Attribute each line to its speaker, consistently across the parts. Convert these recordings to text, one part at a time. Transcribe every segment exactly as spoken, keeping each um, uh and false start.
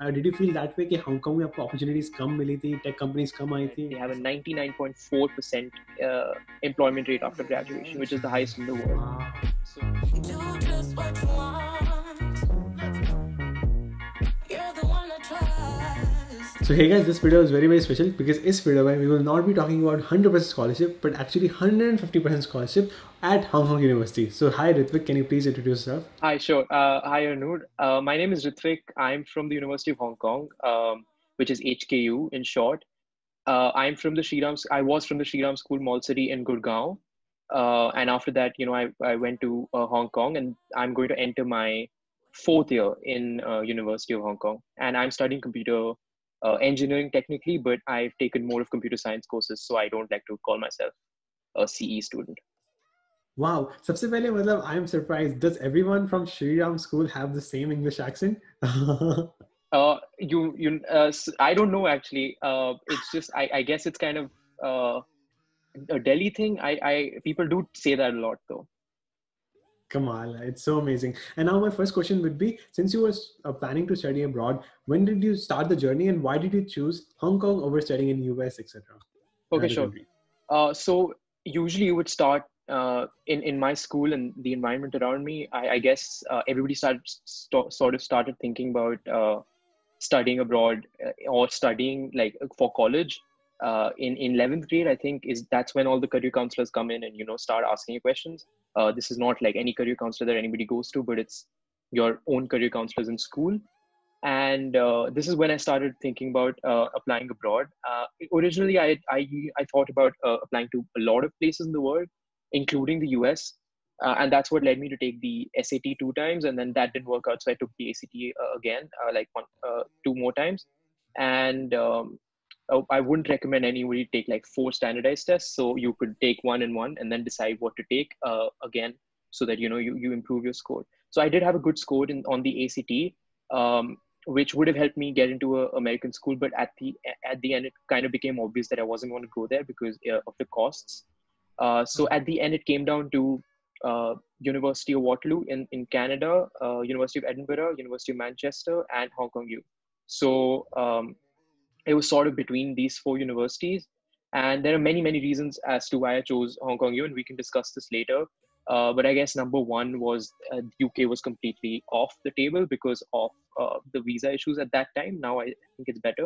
Speaker 1: uh, did you feel that way कि Hong Kong में आपको opportunities कम मिली थी, tech companies कम आई थी?
Speaker 2: They have a ninety-nine point four percent uh, employment rate after graduation, which is the highest in the world.
Speaker 1: Wow.
Speaker 2: So,
Speaker 3: Do just what you want. You're the one I trust.
Speaker 1: So hey guys, this video is very very special because in this video we will not be talking about one hundred percent scholarship but actually one hundred fifty percent scholarship at Hong Kong University. So hi Ritvik, can you please introduce yourself?
Speaker 2: hi, sure. Uh, hi, Arnood. Uh, my name is Ritvik. I'm from the University of Hong Kong, um, which is H K U in short. Uh, I'm from the Shriram. I was from the Shriram School, Mall City in Gurgaon, uh, and after that, you know, I I went to uh, Hong Kong, and I'm going to enter my fourth year in uh, University of Hong Kong, and I'm studying computer uh, engineering technically, but I've taken more of computer science courses, so I don't like to call myself a C E student.
Speaker 1: Wow, सबसे पहले मतलब I am surprised. Does everyone from Shri Ram School have the same English accent?
Speaker 2: Uh, you you uh, s- I don't know actually. Uh, it's just I I guess it's kind of uh, a Delhi thing. I I people do say that a lot though.
Speaker 1: Kamal, it's so amazing. And now my first question would be, since you were uh, planning to study abroad, when did you start the journey and why did you choose Hong Kong over studying in U S, et cetera?
Speaker 2: Okay,
Speaker 1: Another
Speaker 2: sure.
Speaker 1: country.
Speaker 2: Uh, so usually you would start uh, in in my school and the environment around me. I, I guess uh, everybody started st- sort of started thinking about uh, studying abroad uh, or studying like for college. Uh, in in eleventh grade, I think is that's when all the career counselors come in and you know start asking you questions. Uh, this is not like any career counselor that anybody goes to, but it's your own career counselors in school. And uh, this is when I started thinking about uh, applying abroad. Uh, originally, I, I I thought about uh, applying to a lot of places in the world, including the U S, uh, and that's what led me to take the S A T two times, and then that didn't work out, so I took the A C T uh, again, uh, like one, uh, two more times, and um, oh, I wouldn't recommend anybody take like four standardized tests, so you could take one and one, and then decide what to take uh, again, so that you know you you improve your score. So I did have a good score in on the A C T. Um, which would have helped me get into a American school. But at the at the end, it kind of became obvious that I wasn't going to go there because uh, of the costs. Uh, so at the end, it came down to uh, University of Waterloo in in Canada, uh, University of Edinburgh, University of Manchester, and Hong Kong U. So um, it was sort of between these four universities. And there are many, many reasons as to why I chose Hong Kong U, and we can discuss this later. Uh, but I guess number one was uh, U K was completely off the table because of uh, the visa issues at that time. Now I think it's better.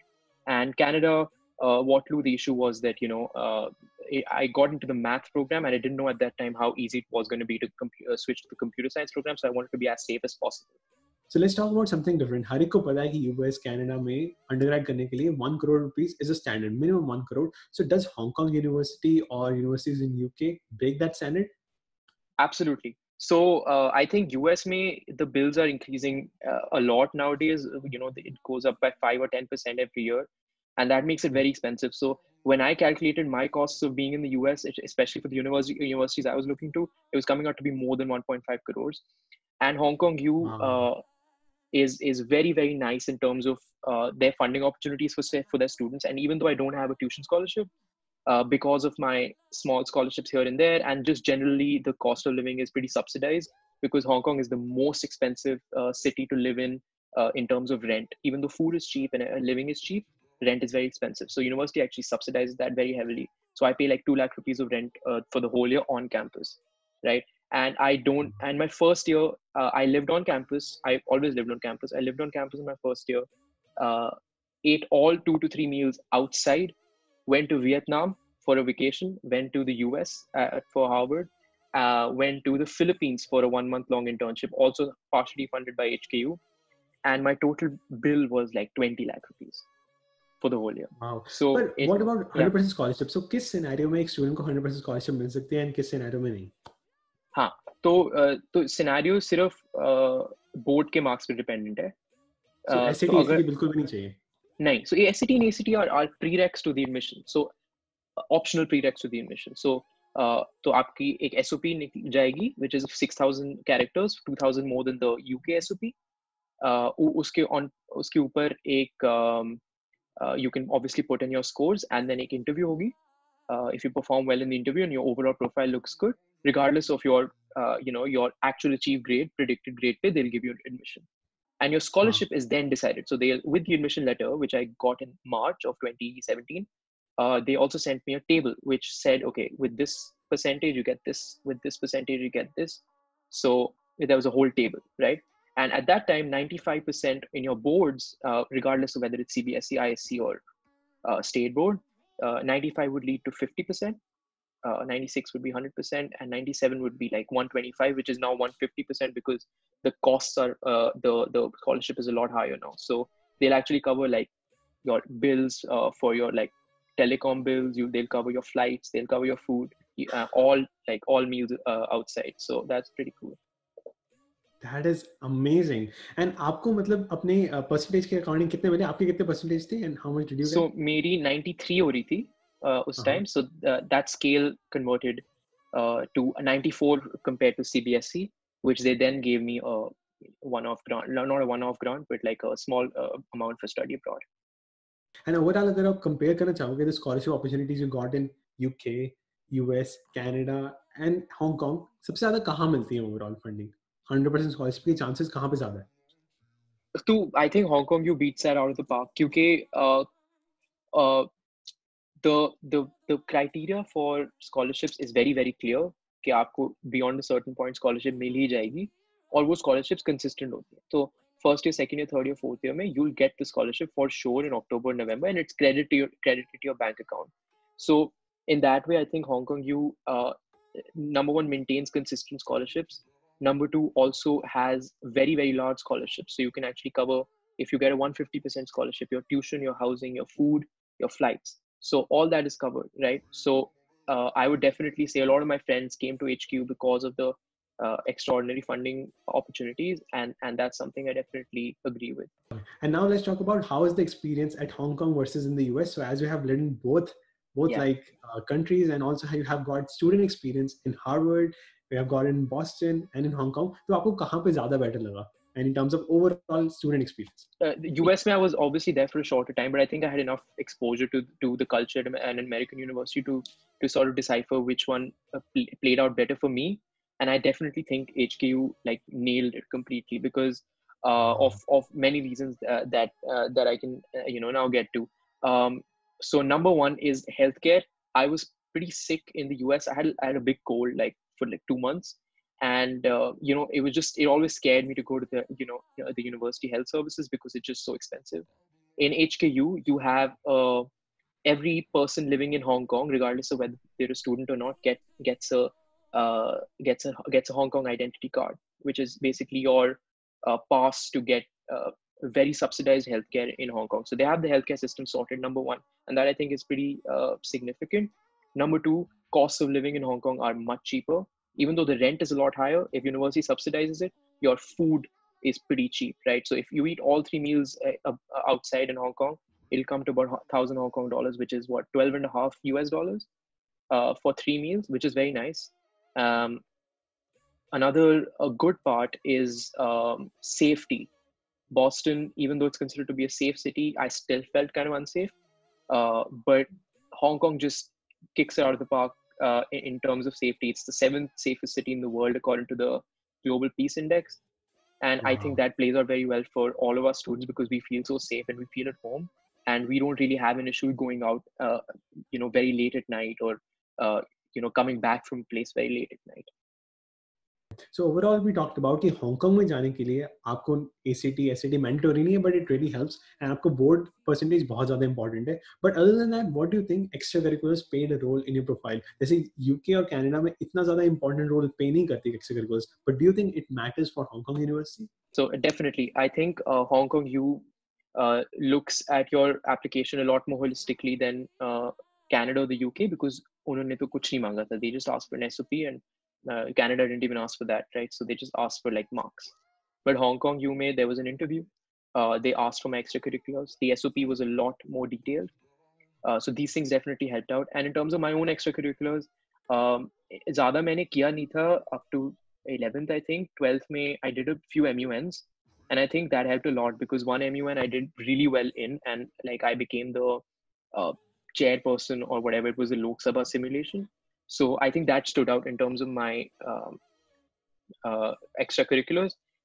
Speaker 2: And Canada, uh, Waterloo, the issue was that, you know, uh, I got into the math program and I didn't know at that time how easy it was going to be to compu- uh, switch to the computer science program. So I wanted to be as safe as possible.
Speaker 1: So let's talk about something different. हर एक को पता है कि U S, Canada में undergrad करने के लिए one crore rupees is a standard, minimum one crore. So does Hong Kong University or universities in U K break that standard?
Speaker 2: Absolutely. So uh, I think U S may the bills are increasing uh, a lot nowadays. You know, it goes up by five or ten percent every year, and that makes it very expensive. So when I calculated my costs of being in the U S, especially for the university universities I was looking to, it was coming out to be more than one point five crores. And Hong Kong U
Speaker 1: Wow.
Speaker 2: uh, is is very very nice in terms of uh, their funding opportunities for for their students. And even though I don't have a tuition scholarship, uh, because of my small scholarships here and there, and just generally the cost of living is pretty subsidized because Hong Kong is the most expensive uh, city to live in uh, in terms of rent. Even though food is cheap and uh, living is cheap, rent is very expensive. So university actually subsidizes that very heavily. So I pay like two lakh rupees of rent uh, for the whole year on campus, right? And I don't. And my first year, uh, I lived on campus. I always lived on campus. I lived on campus in my first year. Uh, ate all two to three meals outside, went to Vietnam for a vacation, went to the U S uh, for Harvard, uh, went to the Philippines for a one month long internship, also partially funded by H K U. And my total bill was like twenty lakh rupees for the whole year.
Speaker 1: Wow.
Speaker 2: So
Speaker 1: But
Speaker 2: it,
Speaker 1: what about one hundred
Speaker 2: yeah,
Speaker 1: percent scholarship? So किस scenario में एक student को one hundred percent scholarship मिल सकती है and किस scenario में नहीं?
Speaker 2: हाँ, तो uh, तो सिनेरियो सिर्फ बोर्ड uh, के मार्क्स पे डिपेंडेंट है.
Speaker 1: So
Speaker 2: uh, तो
Speaker 1: S A T,
Speaker 2: अगर
Speaker 1: A C T बिल्कुल भी नहीं चाहिए.
Speaker 2: नहीं, so S A T and A C T are, are prereqs to the admission. So optional prereqs to the admission. So uh, तो आपकी एक S O P निकल जाएगी, which is six thousand characters, two thousand more than the U K S O P. Uh, उ- उसके on उसके ऊपर एक um, uh, you can obviously put in your scores, and then एक interview होगी. Uh, if you perform well in the interview and your overall profile looks good, regardless of your uh, you know your actual achieved grade, predicted grade pay, they'll give you admission. and your scholarship is then decided. So they, with the admission letter, which I got in March of twenty seventeen, uh, they also sent me a table which said, okay, with this percentage you get this, with this percentage you get this. So there was a whole table, right? And at that time, ninety-five percent in your boards, uh, regardless of whether it's C B S E, I S C, or uh, state board, uh, ninety-five would lead to fifty percent, uh, ninety-six would be one hundred percent, and ninety-seven would be like one twenty-five, which is now one hundred fifty percent because the costs are, uh, the, the scholarship is a lot higher now. So they'll actually cover like your bills uh, for your like telecom bills, you they'll cover your flights, they'll cover your food, uh, all like all meals uh, outside. So that's pretty cool.
Speaker 1: That is amazing. And आपको मतलब अपने percentage के according कितने मिले? आपके कितने percentage थे and how much did you get?
Speaker 2: So मेरी ninety-three हो रही थी uh, उस time. So uh, that scale converted uh, to ninety-four compared to C B S E, which they then gave me a one-off grant, not a one-off grant, but like a small uh, amount for study abroad.
Speaker 1: And overall, अगर आप compare करना चाहोगे the scholarship opportunities you got in U K, U S, Canada, and Hong Kong, सबसे ज़्यादा कहाँ मिलती है overall funding? one hundred percent scholarship के chances कहाँ पे ज़्यादा है?
Speaker 2: So I think Hong Kong you beats that out of the park. क्योंकि uh, uh, the the the criteria for scholarships is very very clear कि आपको beyond a certain point scholarship मिल ही जाएगी, और वो scholarships consistent होती है. तो first year, second year, third year, fourth year में you'll get the scholarship for sure in October, November, and it's credited to your credited to your bank account. So in that way, I think Hong Kong you uh, number one maintains consistent scholarships. Number two also has very very large scholarships, so you can actually cover, if you get a one hundred fifty percent scholarship, your tuition, your housing, your food, your flights. So all that is covered, right? So uh, I would definitely say a lot of my friends came to H Q because of the uh, extraordinary funding opportunities, and and that's something I definitely agree with.
Speaker 1: And now let's talk about how is the experience at Hong Kong versus in the U S. So as you have lived in both both
Speaker 2: Yeah.
Speaker 1: like uh, countries, and also how you have got student experience in Harvard, we have got in Boston and in Hong Kong. तो आपको कहाँ पे ज़्यादा better लगा? And in terms of overall student experience?
Speaker 2: Uh, the U S, I was obviously there for a shorter time, but I think I had enough exposure to to the culture at an American university to to sort of decipher which one uh, pl- played out better for me. And I definitely think H K U like nailed it completely because uh, of of many reasons uh, that uh, that I can uh, you know now get to. Um, so number one is healthcare. I was pretty sick in the U S. I had I had a big cold like for like two months. And, uh, you know, it was just, it always scared me to go to the, you know, the university health services because it's just so expensive. In H K U, you have uh, every person living in Hong Kong, regardless of whether they're a student or not, get gets a uh, gets a gets a Hong Kong identity card, which is basically your uh, pass to get uh, very subsidized healthcare in Hong Kong. So they have the healthcare system sorted, number one, and that I think is pretty uh, significant. Number two, costs of living in Hong Kong are much cheaper. Even though the rent is a lot higher, if university subsidizes it, your food is pretty cheap, right? So if you eat all three meals uh, outside in Hong Kong, it'll come to about one thousand Hong Kong dollars, which is what, twelve and a half U S dollars uh, for three meals, which is very nice. Um, another a good part is um, safety. Boston, even though it's considered to be a safe city, I still felt kind of unsafe. Uh, but Hong Kong just kicks it out of the park. Uh, in, in terms of safety, it's the seventh safest city in the world according to the Global Peace Index, and wow. I think that plays out very well for all of our students because we feel so safe and we feel at home, and we don't really have an issue going out, uh, you know, very late at night or uh, you know coming back from a place very late at night.
Speaker 1: So overall, we talked about कि Hong Kong में जाने के लिए आपको A C T, S A T mandatory नहीं है, but it really helps, and आपको board percentage बहुत ज़्यादा important है. But other than that, what do you think extracurriculars played a role in your profile? जैसे U K और Canada में इतना ज़्यादा important role play नहीं करती extracurriculars, but do you think it matters for Hong Kong University? So
Speaker 2: definitely, I think uh, Hong Kong U uh, looks at your application a lot more holistically than uh, Canada or the U K because उन्होंने तो कुछ नहीं मांगा था. They just asked for an S O P, and Uh, Canada didn't even ask for that, right? So they just asked for like marks. But Hong Kong, U M A, there was an interview. Uh, they asked for my extracurriculars. The S O P was a lot more detailed. Uh, so these things definitely helped out. And in terms of my own extracurriculars, um, ज़्यादा मैंने किया नहीं था up to eleventh, I think. twelfth में I did a few M U Ns. And I think that helped a lot because one M U N I did really well in, and like I became the uh, chairperson or whatever. It was a Lok Sabha simulation. So I think that stood out in terms of my um, uh, extracurriculars.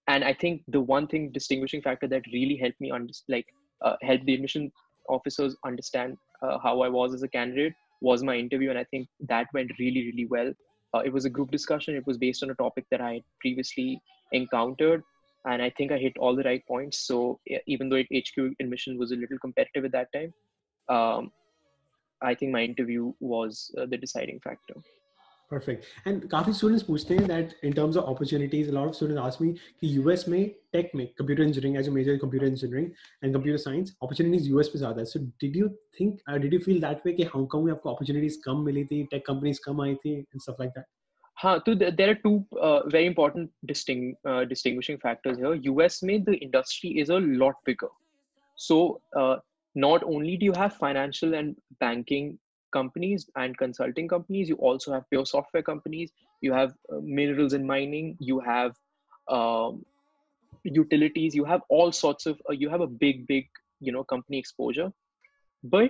Speaker 2: and I think the one thing distinguishing factor that really helped me under, like uh, help the admission officers understand uh, how I was as a candidate was my interview, and I think that went really really well. Uh, it was a group discussion. It was based on a topic that I had previously encountered, and I think I hit all the right points. So e- even though H Q admission was a little competitive at that time, um, I think my interview was uh, the deciding factor.
Speaker 1: Perfect. And काफी students पूछते हैं that in terms of opportunities, a lot of students ask me कि U S में tech में computer engineering as a major computer engineering and computer science opportunities U S पे ज़्यादा है. So did you think, uh, did you feel that way कि Hong Kong में आपको opportunities कम मिली थी, tech companies कम आई थी and stuff like that?
Speaker 2: Huh, so th- there are two uh, very important disting- uh, distinguishing factors here. U S में the industry is a lot bigger. So uh, not only do you have financial and banking companies and consulting companies, you also have pure software companies. You have uh, minerals and mining. You have um, utilities. You have all sorts of. Uh, you have a big, big, you know, company exposure. But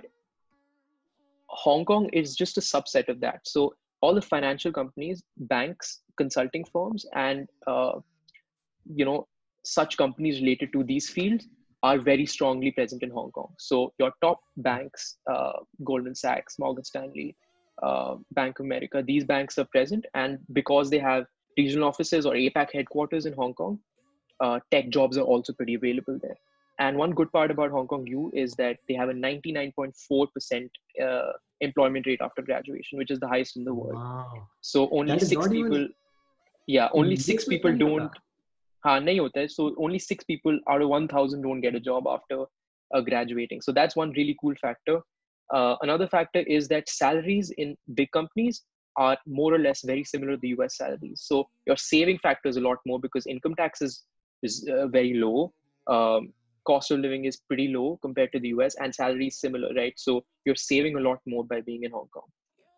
Speaker 2: Hong Kong is just a subset of that. So all the financial companies, banks, consulting firms, and uh, you know such companies related to these fields are very strongly present in Hong Kong. So your top banks, uh, Goldman Sachs, Morgan Stanley, uh, Bank of America, these banks are present, and because they have regional offices or A PAC headquarters in Hong Kong, uh, tech jobs are also pretty available there. And one good part about Hong Kong U is that they have a ninety-nine point four percent uh, employment rate after graduation, which is the highest in the world.
Speaker 1: Wow.
Speaker 2: So only
Speaker 1: That is
Speaker 2: six
Speaker 1: not
Speaker 2: people,
Speaker 1: even
Speaker 2: yeah, only
Speaker 1: India
Speaker 2: six
Speaker 1: में
Speaker 2: people
Speaker 1: इतना नहीं
Speaker 2: don't.
Speaker 1: होता.
Speaker 2: हाँ नहीं होता है. So only six people out of one thousand don't get a job after uh, graduating. So that's one really cool factor. Uh, another factor is that salaries in big companies are more or less very similar to the U S salaries. So your saving factor is a lot more because income tax is, is uh, very low. Um, cost of living is pretty low compared to the U S, and salary is similar, right? So you're saving a lot more by being in Hong Kong.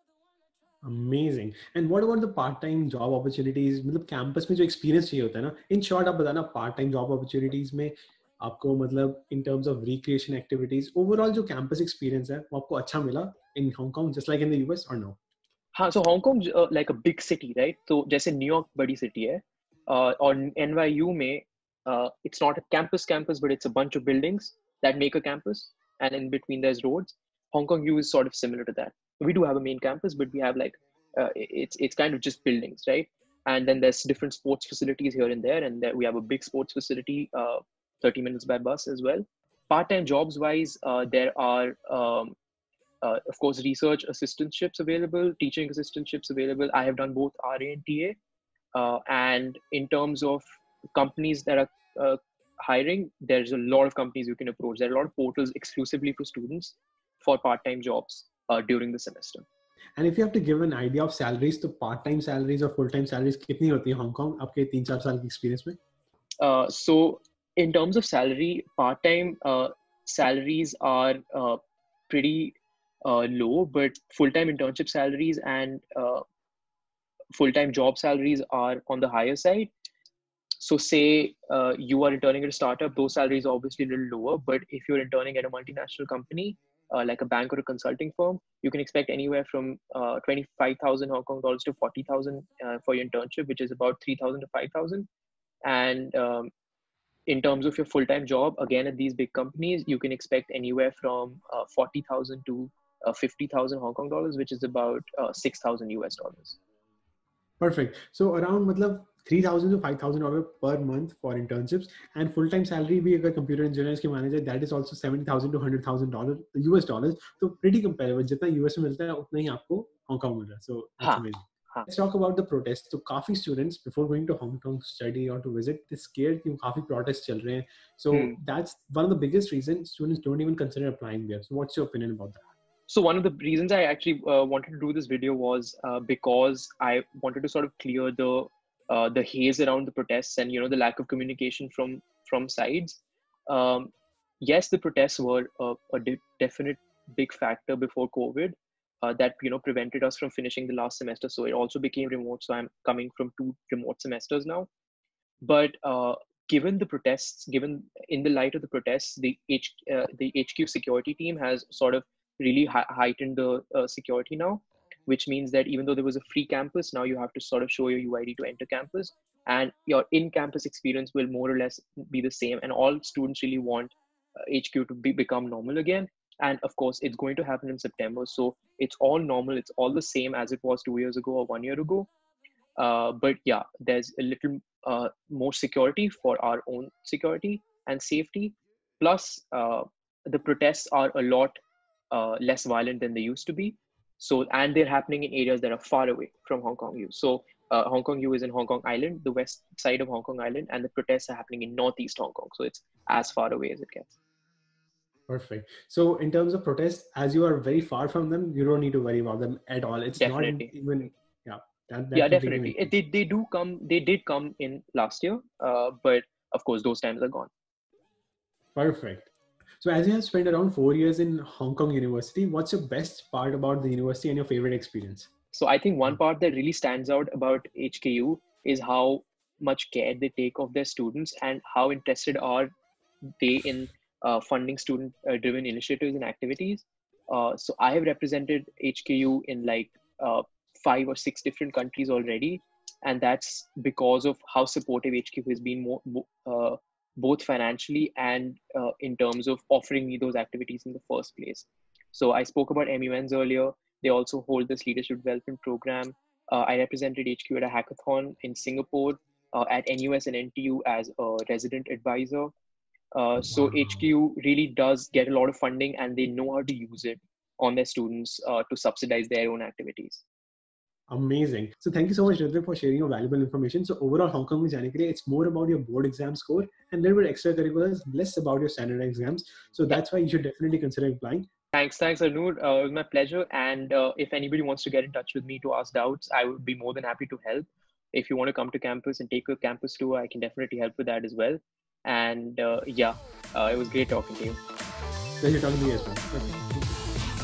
Speaker 1: Amazing. And what about the part-time job opportunities? मतलब campus में जो experience चाहिए होता है ना, in short आप बताना part-time job opportunities में आपको मतलब in terms of recreation activities, overall जो campus experience है वो आपको अच्छा मिला in Hong Kong just like in the U S or no?
Speaker 2: हाँ, so Hong Kong uh, like a big city, right? So जैसे न्यूयॉर्क बड़ी city है, uh, और N Y U में uh, it's not a campus campus, but it's a bunch of buildings that make a campus, and in between there's roads. Hong Kong U is sort of similar to that. We do have a main campus, but we have like uh, it's it's kind of just buildings, right? And then there's different sports facilities here and there, and there we have a big sports facility, uh, thirty minutes by bus as well. Part-time jobs wise, uh, there are um, uh, of course, research assistantships available, teaching assistantships available. I have done both R A and T A. Uh, and in terms of companies that are uh, hiring, there's a lot of companies you can approach. There are a lot of portals exclusively for students for part-time jobs uh, during the semester.
Speaker 1: And if you have to give an idea of salaries, तो part-time salaries और full-time salaries कितनी होती है Hong Kong आपके तीन चार साल की experience में?
Speaker 2: Uh, so in terms of salary, part-time uh, salaries are uh, pretty uh, low, but full-time internship salaries and uh, full-time job salaries are on the higher side. So say uh, you are interning at a startup, those salaries are obviously a little lower, but if you're interning at a multinational company, uh, like a bank or a consulting firm, you can expect anywhere from uh, twenty-five thousand Hong Kong dollars to forty thousand uh, for your internship, which is about three thousand to five thousand. And um, in terms of your full-time job, again, at these big companies, you can expect anywhere from uh, forty thousand to uh, fifty thousand Hong Kong dollars, which is about uh, six thousand U S dollars.
Speaker 1: Perfect. So around मतलब three thousand to five thousand dollars per month for internships, and full-time salary भी अगर computer engineers के माने जाए, that is also seventy thousand to one hundred thousand dollars U S dollars. तो pretty comparable. जितना U S में मिलता है उतना ही आपको Hong Kong मिल रहा है. So that's
Speaker 2: हाँ,
Speaker 1: amazing.
Speaker 2: हाँ.
Speaker 1: Let's talk about the protests. So काफी students before going to Hong Kong to study or to visit, they're scared कि काफी protests चल रहे हैं. So
Speaker 2: Hmm.
Speaker 1: that's one of the biggest reasons students don't even consider applying there. So what's your opinion about that?
Speaker 2: So one of the reasons I actually uh, wanted to do this video was uh, because I wanted to sort of clear the uh, the haze around the protests and you know the lack of communication from from sides. Um, yes, the protests were a, a de- definite big factor before COVID uh, that you know prevented us from finishing the last semester. So it also became remote. So I'm coming from two remote semesters now. But uh, given the protests, given in the light of the protests, the H uh, the H Q security team has sort of really hi- heightened the uh, security now, which means that even though there was a free campus, now you have to sort of show your U I D to enter campus. and your in-campus experience will more or less be the same. And all students really want uh, H Q to be, become normal again. And of course, it's going to happen in September. So it's all normal. It's all the same as it was two years ago or one year ago. Uh, but yeah, there's a little uh, more security for our own security and safety. Plus, uh, the protests are a lot uh, less violent than they used to be. So, and they're happening in areas that are far away from Hong Kong U. So, uh, Hong Kong U is in Hong Kong Island, the west side of Hong Kong Island, and the protests are happening in northeast Hong Kong. So, it's as far away as it gets.
Speaker 1: Perfect. So, in terms of protests, as you are very far from them, you don't need to worry about them at all. It's
Speaker 2: Definitely.
Speaker 1: not even, yeah. That, that
Speaker 2: Yeah,
Speaker 1: completely
Speaker 2: definitely.
Speaker 1: makes
Speaker 2: It, they, they do come, they did come in last year, uh, but of course, those times are gone.
Speaker 1: Perfect. So as you have spent around four years in Hong Kong University, what's your best part about the university and your favorite experience?
Speaker 2: So I think one part that really stands out about H K U is how much care they take of their students and how interested are they in uh, funding student-driven initiatives and activities. Uh, so I have represented H K U in like uh, five or six different countries already, and that's because of how supportive H K U has been more, uh, both financially and uh, in terms of offering me those activities in the first place. So I spoke about M U Ns earlier. They also hold this leadership development program. Uh, I represented H Q at a hackathon in Singapore, uh, at N U S and N T U as a resident advisor. Uh, so
Speaker 1: Wow.
Speaker 2: H Q U really does get a lot of funding, and they know how to use it on their students uh, to subsidize their own activities.
Speaker 1: Amazing. So thank you so much, Ridhvik, for sharing your valuable information. So overall, Hong Kong में जाने के लिए, it's more about your board exam score and a little bit extracurriculars, less about your standard exams. So that's why you should definitely consider applying.
Speaker 2: Thanks, thanks, Arnoor. Uh, it was my pleasure. And uh, if anybody wants to get in touch with me to ask doubts, I would be more than happy to help. If you want to come to campus and take a campus tour, I can definitely help with that as well. And uh, yeah, uh, it was great talking to you.
Speaker 1: Pleasure talking to you as well. Okay.